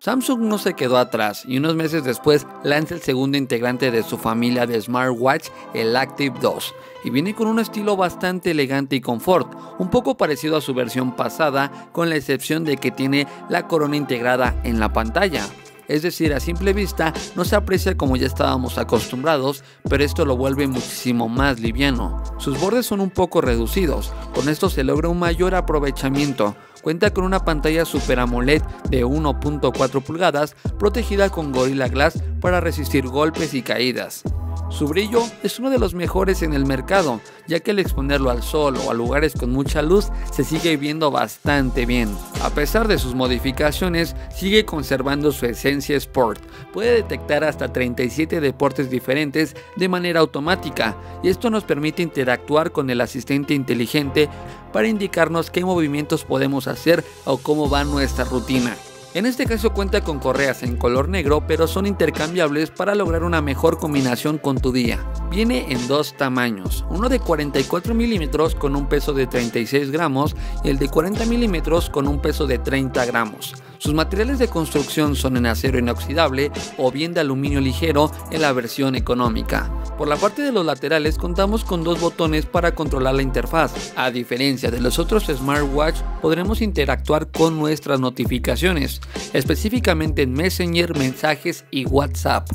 Samsung no se quedó atrás y unos meses después lanza el segundo integrante de su familia de smartwatch, el Active 2, y viene con un estilo bastante elegante y confort, un poco parecido a su versión pasada, con la excepción de que tiene la corona integrada en la pantalla. Es decir, a simple vista no se aprecia como ya estábamos acostumbrados, pero esto lo vuelve muchísimo más liviano. Sus bordes son un poco reducidos, con esto se logra un mayor aprovechamiento. Cuenta con una pantalla Super AMOLED de 1.4 pulgadas protegida con Gorilla Glass para resistir golpes y caídas. Su brillo es uno de los mejores en el mercado, ya que al exponerlo al sol o a lugares con mucha luz se sigue viendo bastante bien. A pesar de sus modificaciones, sigue conservando su esencia Sport. Puede detectar hasta 37 deportes diferentes de manera automática, y esto nos permite interactuar con el asistente inteligente para indicarnos qué movimientos podemos hacer o cómo va nuestra rutina. En este caso cuenta con correas en color negro, pero son intercambiables para lograr una mejor combinación con tu día. Viene en dos tamaños, uno de 44 milímetros con un peso de 36 gramos y el de 40 milímetros con un peso de 30 gramos. Sus materiales de construcción son en acero inoxidable o bien de aluminio ligero en la versión económica. Por la parte de los laterales contamos con dos botones para controlar la interfaz. A diferencia de los otros smartwatch, podremos interactuar con nuestras notificaciones, específicamente en Messenger, mensajes y WhatsApp.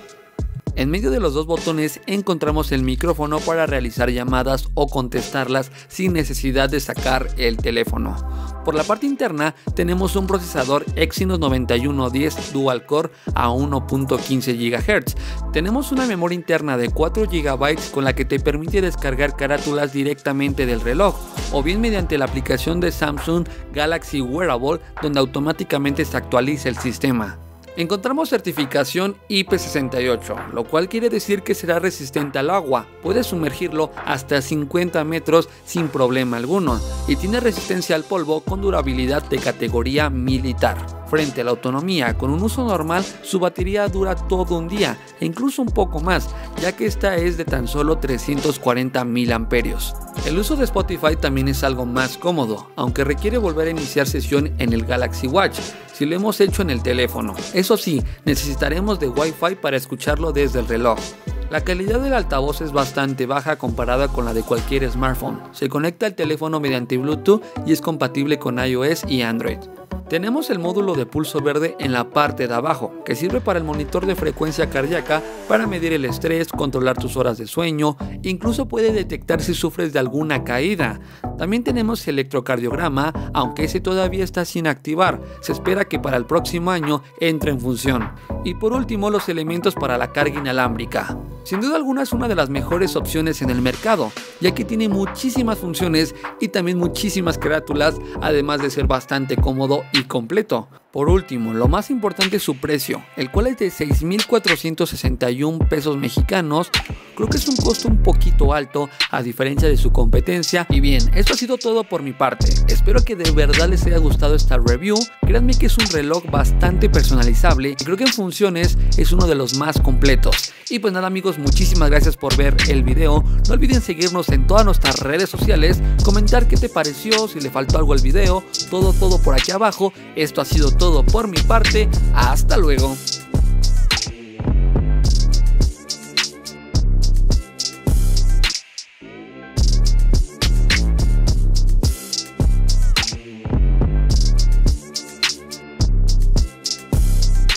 En medio de los dos botones encontramos el micrófono para realizar llamadas o contestarlas sin necesidad de sacar el teléfono. Por la parte interna tenemos un procesador Exynos 9110 Dual Core a 1.15 GHz. Tenemos una memoria interna de 4 GB con la que te permite descargar carátulas directamente del reloj o bien mediante la aplicación de Samsung Galaxy Wearable, donde automáticamente se actualiza el sistema. Encontramos certificación IP68, lo cual quiere decir que será resistente al agua, puede sumergirlo hasta 50 metros sin problema alguno y tiene resistencia al polvo con durabilidad de categoría militar. Frente a la autonomía, con un uso normal su batería dura todo un día e incluso un poco más, ya que esta es de tan solo 340 mAh. El uso de Spotify también es algo más cómodo, aunque requiere volver a iniciar sesión en el Galaxy Watch, si lo hemos hecho en el teléfono. Eso sí, necesitaremos de Wi-Fi para escucharlo desde el reloj. La calidad del altavoz es bastante baja comparada con la de cualquier smartphone. Se conecta al teléfono mediante Bluetooth y es compatible con iOS y Android. Tenemos el módulo de pulso verde en la parte de abajo, que sirve para el monitor de frecuencia cardíaca para medir el estrés, controlar tus horas de sueño, incluso puede detectar si sufres de alguna caída. También tenemos el electrocardiograma, aunque ese todavía está sin activar, se espera que para el próximo año entre en función. Y por último, los elementos para la carga inalámbrica. Sin duda alguna es una de las mejores opciones en el mercado, ya que tiene muchísimas funciones y también muchísimas carátulas, además de ser bastante cómodo y completo. Por último, lo más importante es su precio, el cual es de 6,461 pesos mexicanos. Creo que es un costo un poquito alto a diferencia de su competencia. Y bien, esto ha sido todo por mi parte. Espero que de verdad les haya gustado esta review. Créanme que es un reloj bastante personalizable y creo que en funciones es uno de los más completos. Y pues nada amigos, muchísimas gracias por ver el video. No olviden seguirnos en todas nuestras redes sociales, comentar qué te pareció, si le faltó algo al video, todo por aquí abajo. Esto ha sido todo por mi parte, hasta luego.